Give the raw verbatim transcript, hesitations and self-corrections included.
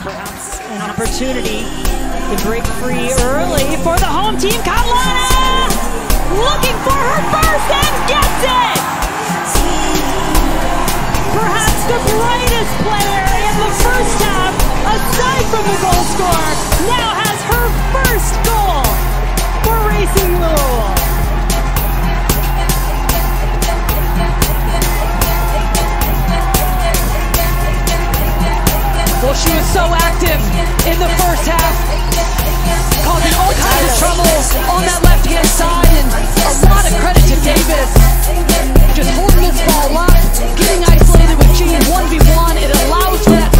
Perhaps an opportunity to break free early for the home team. Kgatlana looking for her first and gets it! Perhaps the brightest player in the first half, aside from the goal scorer, now has her first goal for Racing Louisville. Well, she was so active in the first half, causing all kinds of trouble on that left-hand side, and a lot of credit to Davis. Just holding this ball up, getting isolated with G in one v one, it allows for that